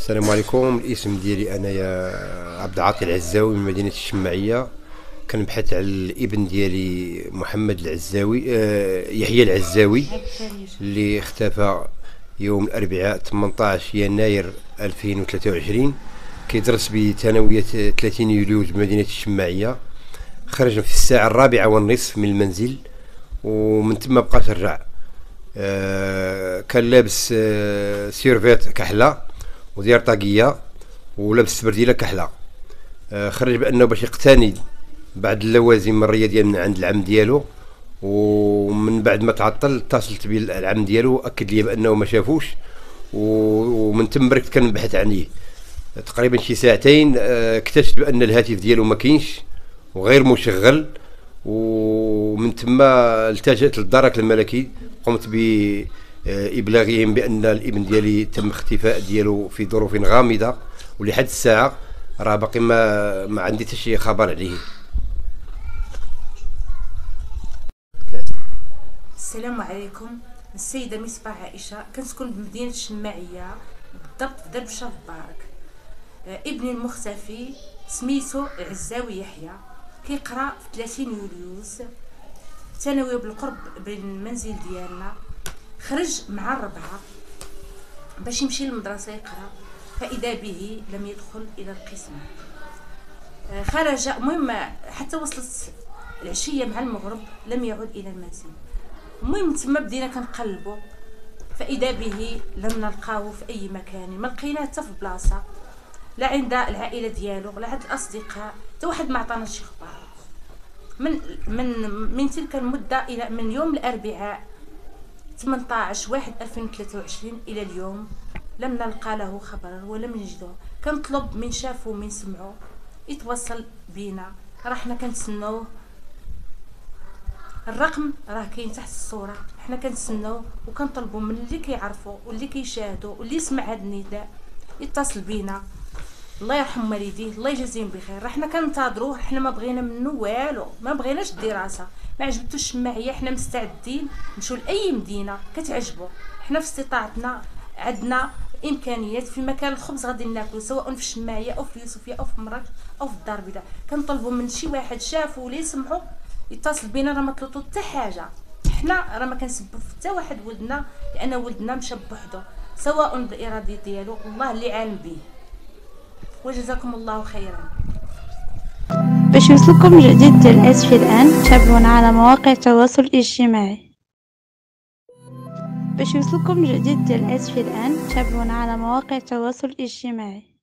السلام عليكم. الاسم ديالي انايا عبد العاطي العزاوي من مدينه الشماعيه. كنبحث على الابن ديالي محمد العزاوي، يحيى العزاوي، اللي اختفى يوم الاربعاء 18 يناير 2023. كيدرس بثانويه 30 يوليو بمدينه الشماعيه. خرج في الساعه 4:30 من المنزل ومن ثم بقى رجع. كان لابس سيرفيت كحله ودير طاقيه ولابس برديله كحله. خرج بانه باش يقتني بعض اللوازم الرياضيه من عند العم ديالو، ومن بعد ما تعطل اتصلت بالعم ديالو اكد لي بانه ما شافوش، ومن تم بركت كنبحث عليه تقريبا شي ساعتين. اكتشف بان الهاتف ديالو ما كاينش وغير مشغل، ومن ثم التجأت للدرك الملكي. قمت بإبلاغهم بأن الابن ديالي تم اختفاء ديالو في ظروف غامضة، ولحد الساعة راه باقي ما عندي حتى شي خبر عليه. السلام عليكم. السيدة مصباح عائشة، كنسكن بمدينة الشماعية بالضبط في درب شرف بارك. ابني المختفي سميتو العزاوي يحيى، كيقرا في 30 يوليوز ثانوي بالقرب بين المنزل ديالنا. خرج مع الربعة باش يمشي للمدرسة يقرا، فإذا به لم يدخل إلى القسم. خرج، المهم حتى وصلت العشية مع المغرب لم يعد إلى المنزل. المهم تما بدينا كنقلبو، فإذا به لم نلقاو في أي مكان، ما لقيناه حتى في بلاصة، لا عند العائلة ديالو ولا عند الأصدقاء، حتى واحد ما عطانا شي خبر. من تلك المدة إلى من يوم الأربعاء 18/1/2023 إلى اليوم لم نلقى له خبر ولم نجده. كنطلب من شافو من سمعو يتواصل بينا، راه حنا كنتسناوه. الرقم راه كاين تحت الصورة، حنا كنتسناوه وكنطلبوا من اللي كيعرفوا واللي كيشاهدوا واللي يسمع هذا النداء يتصل بينا. الله يرحم والديه، الله يجازيهم بخير. راه حنا كننتظروه، حنا ما بغينا منه والو، ما بغيناش الدراسه، ما عجبتوش الشماعيه. حنا مستعدين نمشيو لاي مدينه كتعجبو، حنا في استطاعتنا، عندنا امكانيات. في مكان الخبز غادي ناكلو، سواء في الشماعيه او في يوسفيه او في مراكش او في الدار البيضاء. كنطلبوا من شي واحد شافو ولا يسمعوا يتصل بينا، راه ما طلبتو حتى حاجه. حنا راه ما كنسبب حتى واحد ولدنا، لان ولدنا مشى بوحدو سواء بالاراده ديالو، الله اللي عالم به. وجزاكم الله خيرا. باش يوصلكم جديد ديال اسفي الان، تابعونا على مواقع التواصل الاجتماعي. باش يوصلكم جديد ديال اسفي الان، تابعونا على مواقع التواصل الاجتماعي.